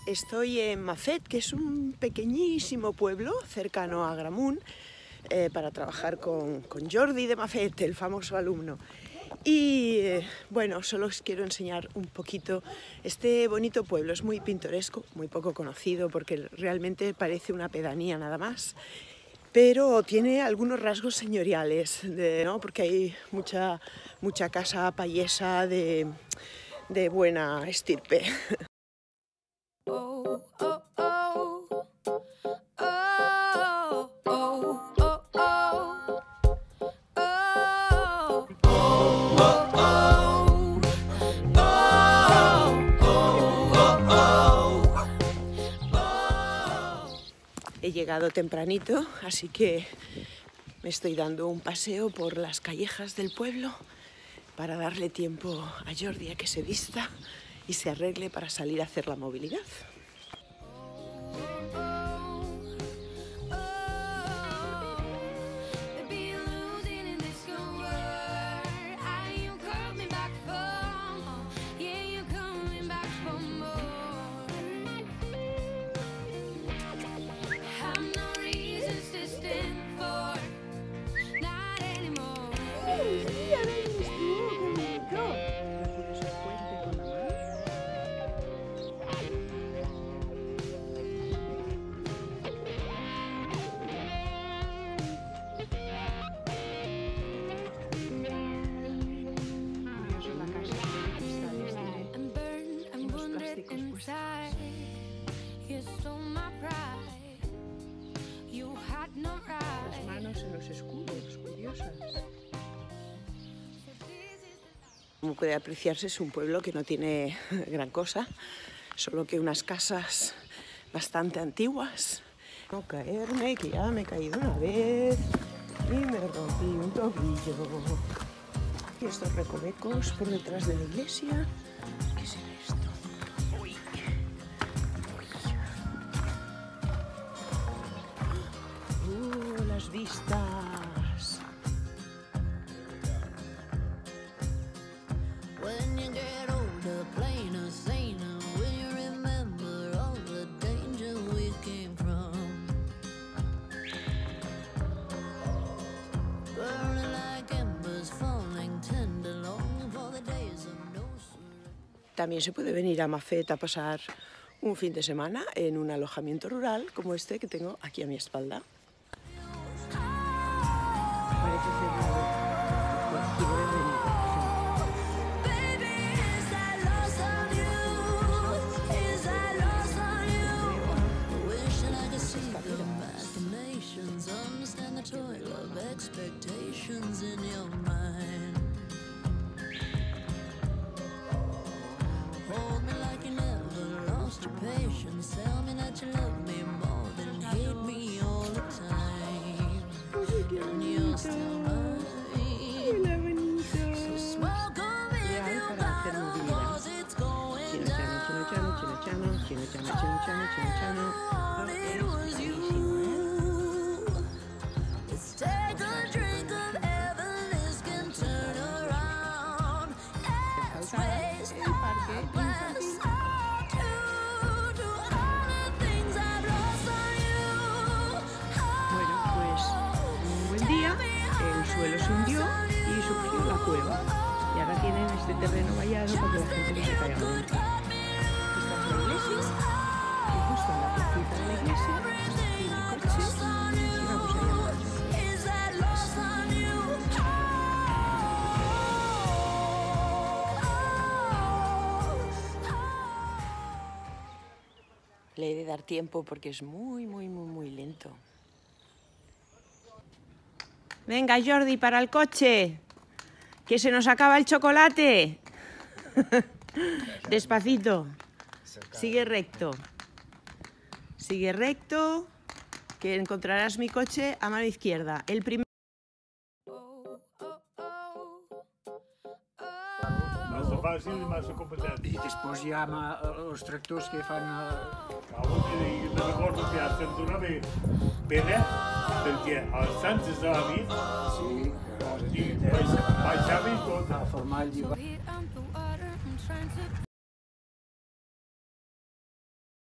Estoy en Mafet, que es un pequeñísimo pueblo cercano a Agramunt, para trabajar con Jordi de Mafet, el famoso alumno. Y bueno, solo os quiero enseñar un poquito este bonito pueblo. Es muy pintoresco, muy poco conocido porque realmente parece una pedanía nada más, pero tiene algunos rasgos señoriales, ¿no? Porque hay mucha casa payesa de buena estirpe. He llegado tempranito, así que me estoy dando un paseo por las callejas del pueblo para darle tiempo a Jordi a que se vista y se arregle para salir a hacer la movilidad. Las manos en los escudos, curiosas. Como puede apreciarse, es un pueblo que no tiene gran cosa, solo que unas casas bastante antiguas. No caerme, que ya me he caído una vez y me rompí un tobillo. Y estos recovecos por detrás de la iglesia. ¿Qué será esto? Uy. Las vistas. También se puede venir a Mafet a pasar un fin de semana en un alojamiento rural como este que tengo aquí a mi espalda. Parece cerrado. Bueno, aquí debe venir. El suelo se hundió y surgió la cueva. Y ahora tienen este terreno vallado para que la gente no se caiga dentro. Esta es la iglesia. Y justo en la placita de la iglesia tiene el coche y vamos a llamar. Le he de dar tiempo porque es muy lento. Venga, Jordi, para el coche, que se nos acaba el chocolate. Despacito. Sigue recto. Sigue recto, que encontrarás mi coche a mano izquierda. El primer... I després hi ha els tractors que fan... I recordo que a Sant Donava pena, perquè als Sants de la nit baixava i tot. A formar el llibre.